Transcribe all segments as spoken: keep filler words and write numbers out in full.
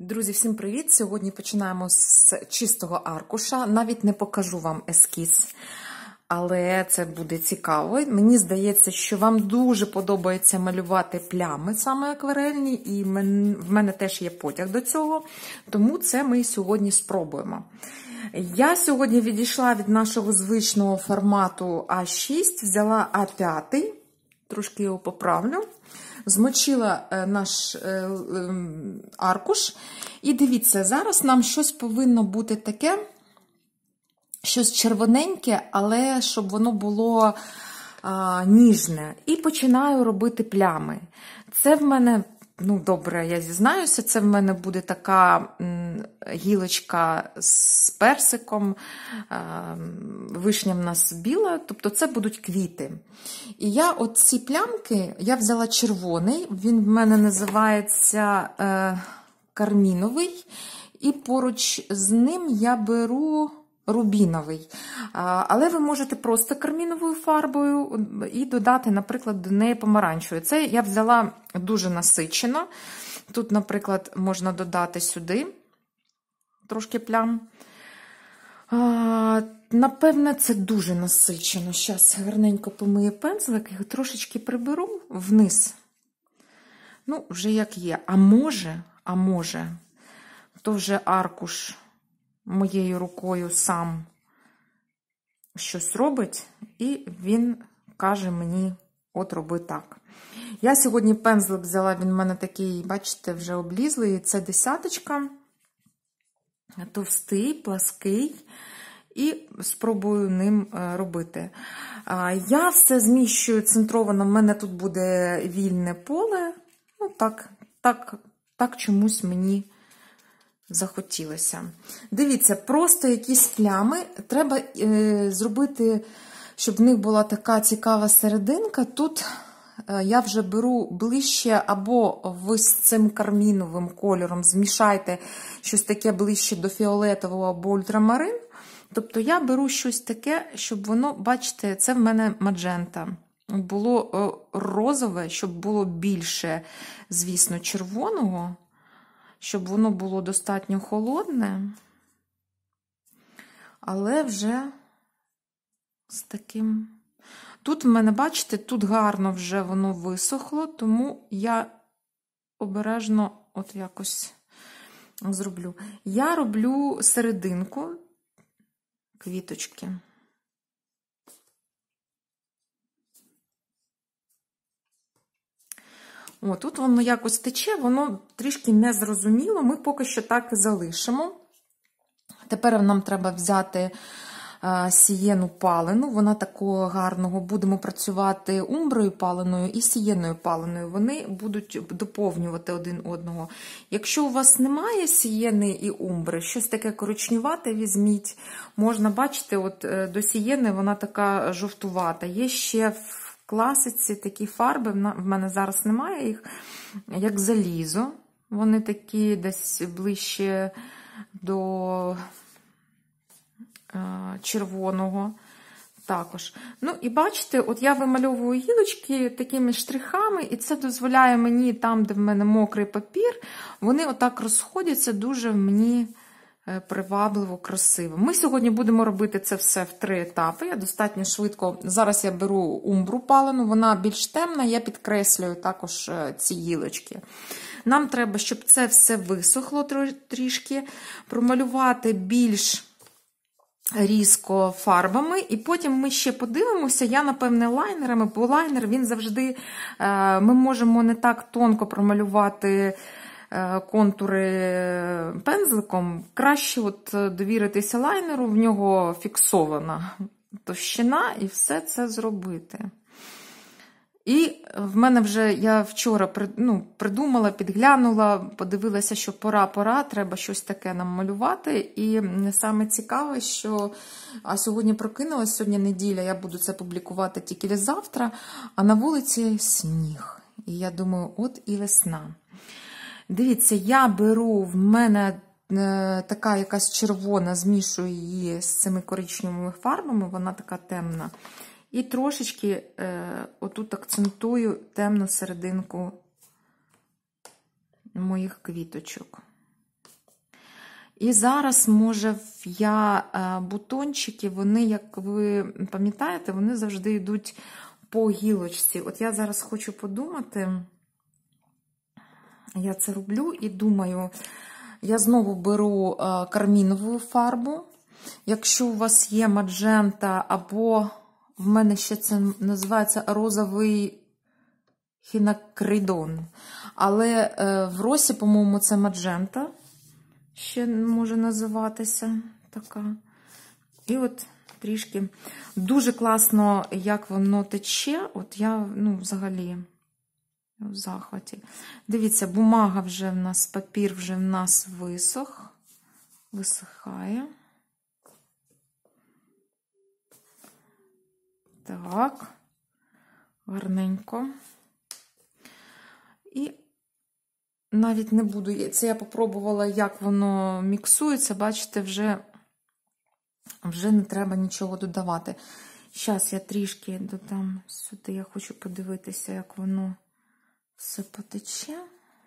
Друзі, всім привіт! Сьогодні починаємо з чистого аркуша. Навіть не покажу вам ескіз, але це буде цікаво. Мені здається, що вам дуже подобається малювати плями, саме акварельні, і в мене теж є потяг до цього, тому це ми сьогодні спробуємо. Я сьогодні відійшла від нашого звичного формату А шість, взяла А п'ять, трошки його поправлю. Змочила наш аркуш. І дивіться, зараз нам щось повинно бути таке, щось червоненьке, але щоб воно було а, ніжне. І починаю робити плями. Це в мене, ну добре, я зізнаюся, це в мене буде така м, гілочка з персиком, а, вишня в нас біла, тобто це будуть квіти. І я от ці плямки, я взяла червоний, він в мене називається е, карміновий, і поруч з ним я беру рубіновий. А, але ви можете просто карміновою фарбою і додати, наприклад, до неї помаранчевою. Це я взяла дуже насичено. Тут, наприклад, можна додати сюди трошки плям. А, напевне, це дуже насичено. Зараз гарненько помию пензлик, його трошечки приберу вниз. Ну, вже як є. А може, а може, то вже аркуш моєю рукою сам щось робить, і він каже мені, от роби так. Я сьогодні пензлик взяла, він в мене такий, бачите, вже облізлий, це десяточка. Товстий, плаский, і спробую ним робити. Я все зміщую центровано, в мене тут буде вільне поле. Ну, так, так, так чомусь мені захотілося. Дивіться, просто якісь плями. Треба е, зробити, щоб в них була така цікава серединка. Тут я вже беру ближче, або ви з цим карміновим кольором змішайте щось таке ближче до фіолетового або ультрамарин. Тобто я беру щось таке, щоб воно, бачите, це в мене маджента. Було розове, щоб було більше, звісно, червоного, щоб воно було достатньо холодне, але вже з таким... Тут в мене, бачите, тут гарно вже воно висохло, тому я обережно от якось зроблю. Я роблю серединку квіточки. О, тут воно якось тече, воно трішки незрозуміло, ми поки що так і залишимо. Тепер нам треба взяти сієну палену, вона такого гарного, будемо працювати умброю паленою і сієною паленою, вони будуть доповнювати один одного. Якщо у вас немає сієни і умбри, щось таке коричневате візьміть, можна бачити, от до сієни вона така жовтувата. Є ще в класиці такі фарби, в мене зараз немає їх, як залізо, вони такі десь ближче до червоного також. Ну і бачите, от я вимальовую гілочки такими штрихами, і це дозволяє мені там, де в мене мокрий папір, вони отак розходяться дуже мені привабливо, красиво. Ми сьогодні будемо робити це все в три етапи. Я достатньо швидко, зараз я беру умбру палену, вона більш темна, я підкреслюю також ці гілочки. Нам треба, щоб це все висохло трішки, промалювати більш різко фарбами, і потім ми ще подивимося, я, напевне, лайнерами, бо лайнер, він завжди, ми можемо не так тонко промалювати контури пензликом, краще от довіритися лайнеру, в нього фіксована товщина, і все це зробити. І в мене вже, я вчора ну, придумала, підглянула, подивилася, що пора-пора, треба щось таке нам малювати. І саме цікаве, що а сьогодні прокинулась, сьогодні неділя, я буду це публікувати тільки завтра, а на вулиці сніг. І я думаю, от і весна. Дивіться, я беру, в мене така якась червона, змішую її з цими коричневими фарбами, вона така темна. І трошечки е, отут акцентую темну серединку моїх квіточок. І зараз, може, я бутончики, вони, як ви пам'ятаєте, вони завжди йдуть по гілочці. От я зараз хочу подумати, я це роблю і думаю, я знову беру кармінову фарбу. Якщо у вас є маджента, або в мене ще це називається розовий хінакридон. Але в Росі, по-моєму, це маджента ще може називатися така. І от трішки. Дуже класно, як воно тече. От я, ну, взагалі, в захваті. Дивіться, бумага вже в нас, папір вже в нас висох. Висихає. Так. Гарненько. І навіть не буду, це я попробувала, як воно міксується, бачите, вже, вже не треба нічого додавати. Зараз я трішки додам сюди, я хочу подивитися, як воно все потече.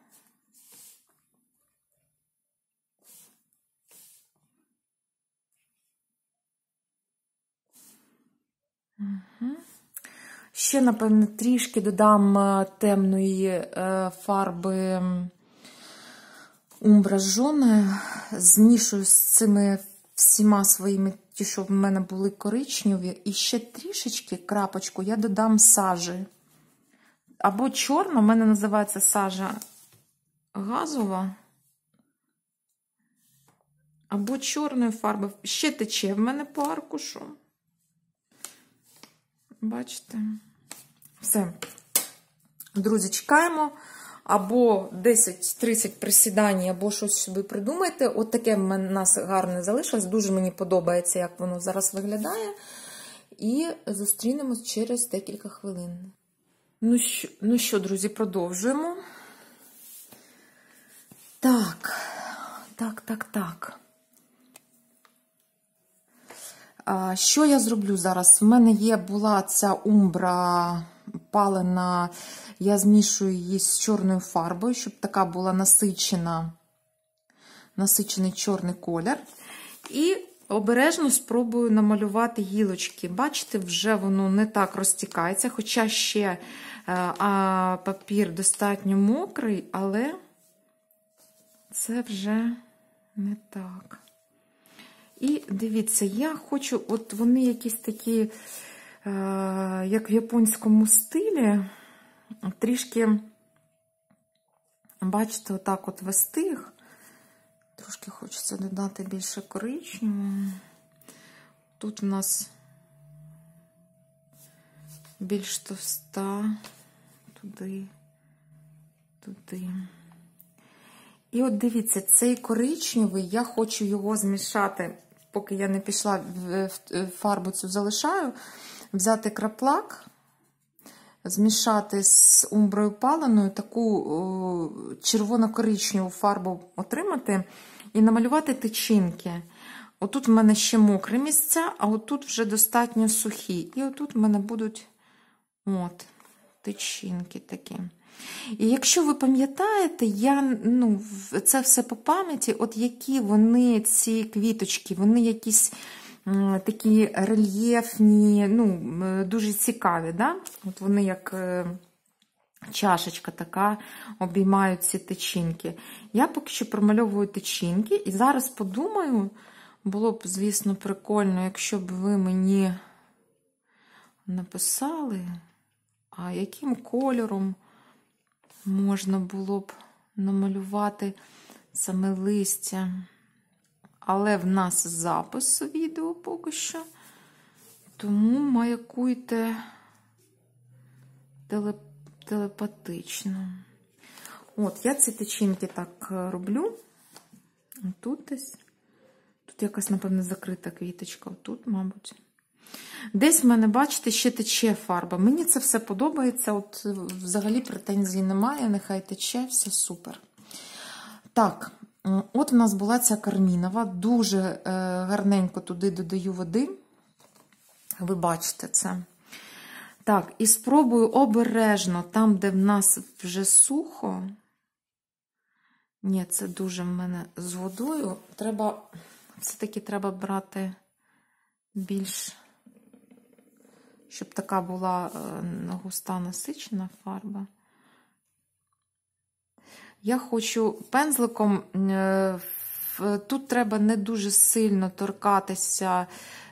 Угу. Ще, напевно, трішки додам темної фарби Умбра Жоне, змішую з цими всіма своїми, ті, що в мене були коричневі, і ще трішечки, крапочку, я додам сажі. Або чорна, в мене називається сажа газова, або чорної фарби. Ще тече в мене по аркушу. Бачите? Все. Друзі, чекаємо. Або десять тридцять присідань, або щось собі придумайте. От таке в нас гарне залишилось. Дуже мені подобається, як воно зараз виглядає. І зустрінемось через декілька хвилин. Ну що, ну що, друзі, продовжуємо. Так, так, так, так. А, що я зроблю зараз? В мене є, була ця умбра палена, я змішую її з чорною фарбою, щоб така була насичена, насичений чорний колір. І обережно спробую намалювати гілочки. Бачите, вже воно не так розтікається, хоча ще а, папір достатньо мокрий, але це вже не так. І дивіться, я хочу, от вони якісь такі, е, як в японському стилі, трішки, бачите, отак от вести їх. Трошки хочеться додати більше коричневого. Тут у нас більш товста, туди, туди. І от дивіться, цей коричневий, я хочу його змішати, поки я не пішла в фарбу цю залишаю, взяти краплак, змішати з умброю паленою, таку червоно-коричневу фарбу отримати і намалювати тичинки. Отут в мене ще мокрі місця, а отут вже достатньо сухі. І отут в мене будуть от, тичинки такі. І якщо ви пам'ятаєте, я, ну, це все по пам'яті, от які вони, ці квіточки, вони якісь м, такі рельєфні, ну, дуже цікаві, да? От вони як е, чашечка така обіймають ці тичинки. Я поки що промальовую тичинки, і зараз подумаю, було б, звісно, прикольно, якщо б ви мені написали, а яким кольором можна було б намалювати саме листя. Але в нас запис відео поки що. Тому маякуйте телеп... телепатично. От, я ці тичинки так роблю. Тут десь. Тут якась, напевно, закрита квіточка. Тут, мабуть. Десь в мене, бачите, ще тече фарба. Мені це все подобається. От взагалі претензій немає. Нехай тече, все супер. Так, от в нас була ця кармінова. Дуже е, гарненько туди додаю води. Ви бачите це. Так, і спробую обережно, там, де в нас вже сухо, Ні, це дуже в мене з водою. Треба, все-таки треба брати більш, щоб така була густа насичена фарба. Я хочу пензликом, тут треба не дуже сильно торкатися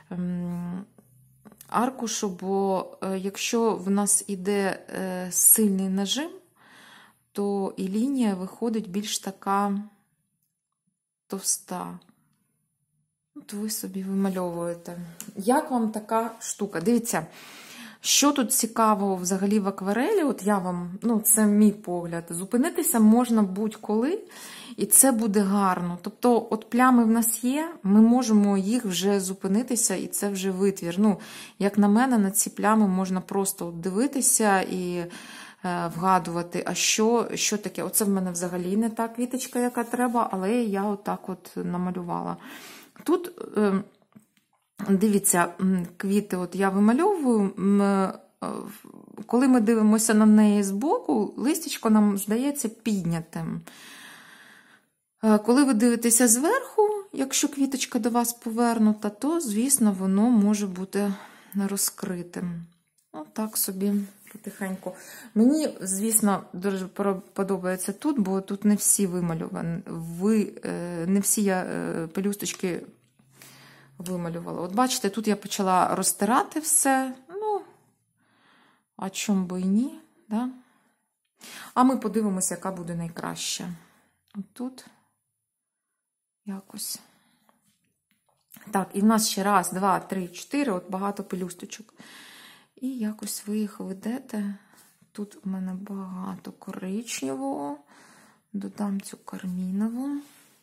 аркушу, бо якщо в нас іде сильний нажим, то і лінія виходить більш така товста. От ви собі вимальовуєте. Як вам така штука? Дивіться, що тут цікавого взагалі в акварелі, от я вам, ну це мій погляд, зупинитися можна будь-коли, і це буде гарно. Тобто, от плями в нас є, ми можемо їх вже зупинитися, і це вже витвір. Ну, як на мене, на ці плями можна просто дивитися і е, вгадувати, а що, що таке. Оце в мене взагалі не та квіточка, яка треба, але я отак от намалювала. Тут... Е, Дивіться, квіти от я вимальовую, коли ми дивимося на неї збоку, листячко нам здається піднятим. Коли ви дивитеся зверху, якщо квіточка до вас повернута, то, звісно, воно може бути розкритим. Отак собі потихеньку. Мені, звісно, дуже подобається тут, бо тут не всі вимальовані, ви, не всі я пелюсточки вималювала. От бачите, тут я почала розтирати все. Ну, а чому би і ні, да? А ми подивимося, яка буде найкраща. От тут якось. Так, і в нас ще раз, два, три, чотири, от багато пелюсточок. І якось ви їх ведете. Тут у мене багато коричневого. Додам цю кармінову.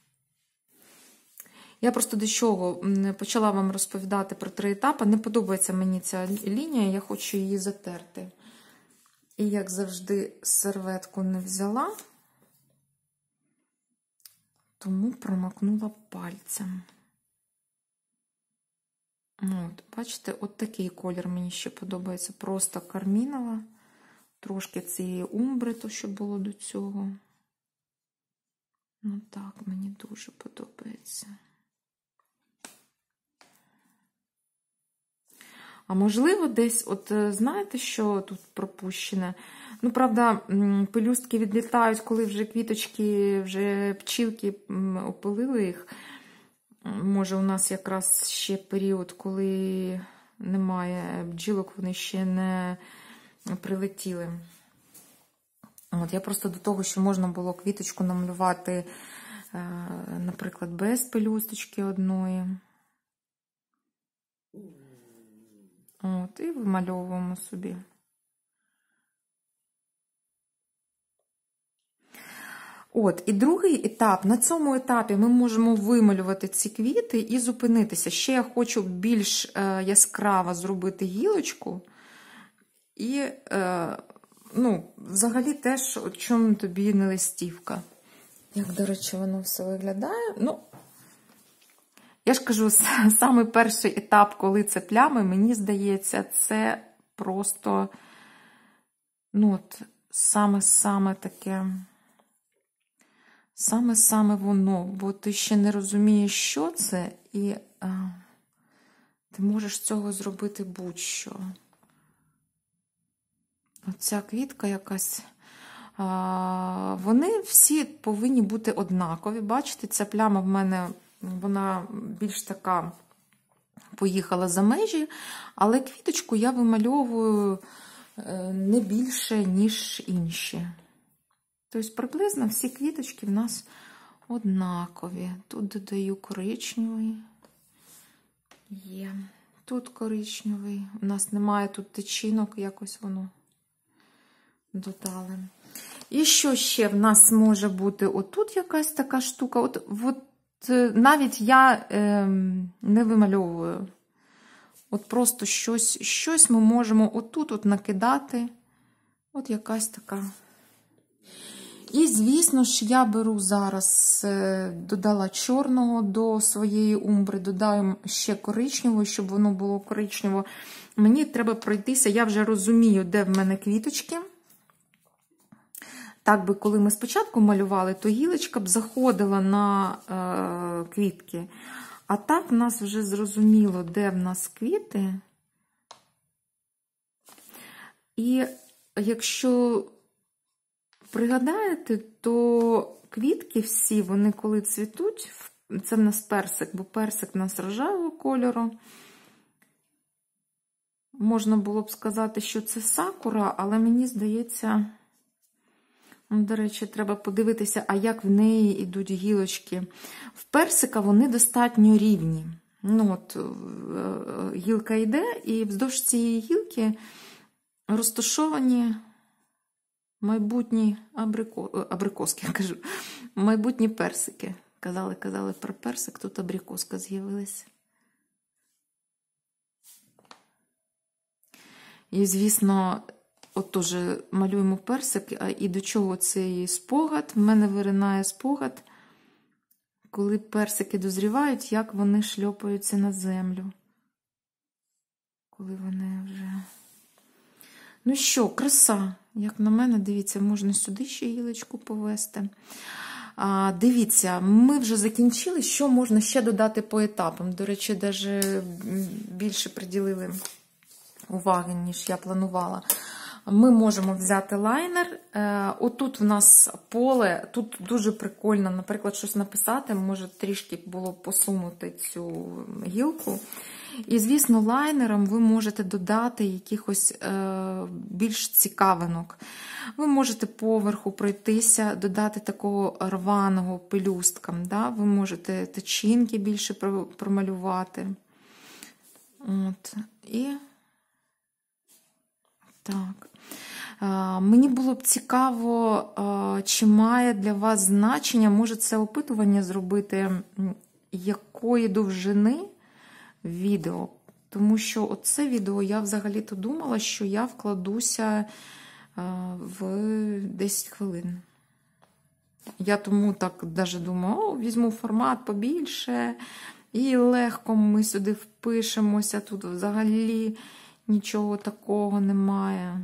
Я просто до чого почала вам розповідати про три етапи. Не подобається мені ця лінія, я хочу її затерти. І, як завжди, серветку не взяла, тому промокнула пальцем. От, бачите, от такий колір мені ще подобається. Просто кармінова. Трошки цієї умбри, то, що було до цього. Ну так, мені дуже подобається. А можливо, десь, от знаєте, що тут пропущене? Ну, правда, пелюстки відлітають, коли вже квіточки, вже пчілки опилили їх. Може, у нас якраз ще період, коли немає бджілок, вони ще не прилетіли. От, я просто до того, що можна було квіточку намалювати, наприклад, без пелюсточки одної. От, і вимальовуємо собі. От, і другий етап. На цьому етапі ми можемо вималювати ці квіти і зупинитися. Ще я хочу більш е, яскраво зробити гілочку. І, е, ну, взагалі теж, от чому тобі не листівка. Як, до речі, воно все виглядає. Ну, я ж кажу, саме перший етап, коли це плями, мені здається, це просто, ну, от, саме-саме таке, саме-саме воно, бо ти ще не розумієш, що це, і а, ти можеш цього зробити будь-що. Оця квітка якась, а, вони всі повинні бути однакові. Бачите, ця пляма в мене, вона більш така поїхала за межі, але квіточку я вимальовую не більше, ніж інші. Тобто приблизно всі квіточки в нас однакові. Тут додаю коричневий. Є. Тут коричневий. У нас немає тут тичинок, якось воно додали. І що ще в нас може бути? Отут якась така штука. От, от навіть я е, не вимальовую. От просто щось, щось ми можемо отут от накидати. От якась така. І, звісно ж, я беру зараз, додала чорного до своєї умбри, додаю ще коричневого, щоб воно було коричнево. Мені треба пройтися, я вже розумію, де в мене квіточки. Так би, коли ми спочатку малювали, то гілочка б заходила на е, квітки. А так в нас вже зрозуміло, де в нас квіти. І якщо пригадаєте, то квітки всі, вони коли цвітуть, це в нас персик, бо персик в нас рожевого кольору. Можна було б сказати, що це сакура, але мені здається, ну, до речі, треба подивитися, а як в неї йдуть гілочки. В персика вони достатньо рівні. Ну, от, гілка йде, і вздовж цієї гілки розташовані майбутні абрико... абрикоски, я кажу, майбутні персики. Казали, казали про персик, тут абрикоска з'явилася. І, звісно, от теж малюємо персик, і до чого цей спогад? В мене виринає спогад, коли персики дозрівають, як вони шльопаються на землю. Коли вони вже... Ну що, краса. Як на мене, дивіться, можна сюди ще гілочку повести. А, дивіться, ми вже закінчили, що можна ще додати по етапам. До речі, навіть більше приділили уваги, ніж я планувала. Ми можемо взяти лайнер. Отут в нас поле, тут дуже прикольно, наприклад, щось написати, може трішки було посунути цю гілку. І, звісно, лайнером ви можете додати якихось е, більш цікавинок. Ви можете поверху пройтися, додати такого рваного пелюсткам. Да? Ви можете тичинки більше промалювати. От. І так. Е, мені було б цікаво, е, чи має для вас значення, може це опитування зробити, якої довжини відео. Тому що оце відео я взагалі-то думала, що я вкладуся в десять хвилин. Я тому так навіть думаю, о, візьму формат побільше, і легко ми сюди впишемося, тут взагалі нічого такого немає.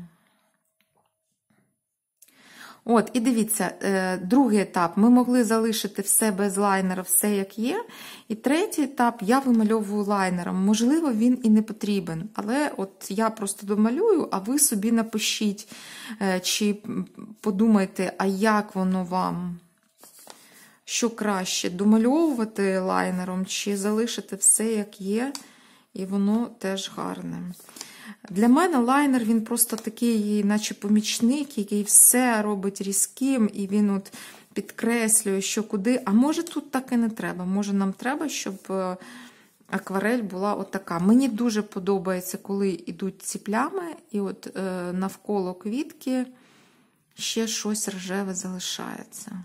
От, і дивіться, другий етап. Ми могли залишити все без лайнера, все як є. І третій етап я вимальовую лайнером. Можливо, він і не потрібен. Але от я просто домалюю, а ви собі напишіть, чи подумайте, а як воно вам? Що краще, домальовувати лайнером, чи залишити все як є, і воно теж гарне. Для мене лайнер, він просто такий, наче помічник, який все робить різким, і він от підкреслює, що куди. А може тут так і не треба. Може нам треба, щоб акварель була отака. Мені дуже подобається, коли йдуть ці плями, і от е, навколо квітки ще щось рожеве залишається.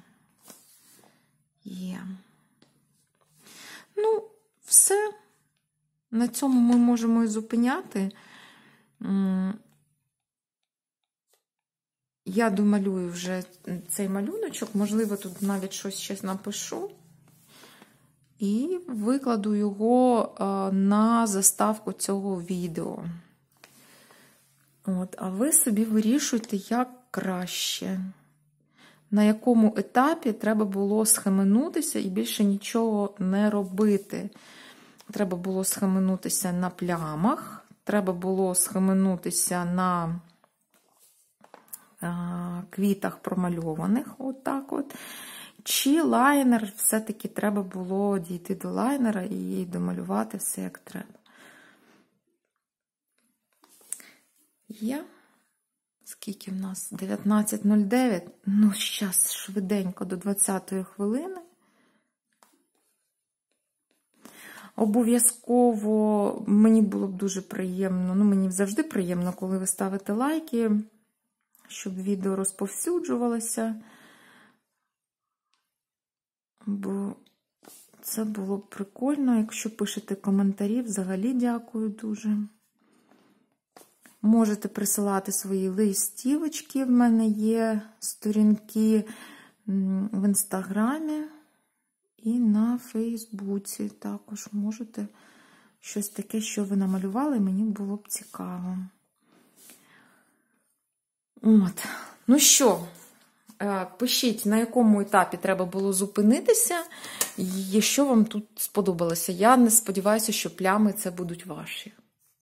Є. Ну, все. На цьому ми можемо і зупиняти. Я домалюю вже цей малюночок, можливо, тут навіть щось ще напишу. І викладу його на заставку цього відео. От, а ви собі вирішуйте, як краще. На якому етапі треба було схаменутися і більше нічого не робити. Треба було схаменутися на плямах. Треба було схаменутися на а, квітах промальованих, отак от. Чи лайнер, все-таки треба було дійти до лайнера і домалювати все як треба. Є. Скільки в нас? дев'ятнадцять нуль дев'ять. Ну, зараз швиденько до двадцятої хвилини. Обов'язково мені було б дуже приємно, ну мені завжди приємно, коли ви ставите лайки, щоб відео розповсюджувалося, бо це було б прикольно. Якщо пишете коментарі, взагалі дякую дуже. Можете присилати свої листівочки, в мене є сторінки в Інстаграмі. І на Фейсбуці також можете щось таке, що ви намалювали, мені було б цікаво. От. Ну що, Пишіть, на якому етапі треба було зупинитися, і що вам тут сподобалося. Я не сподіваюся, що плями це будуть ваші.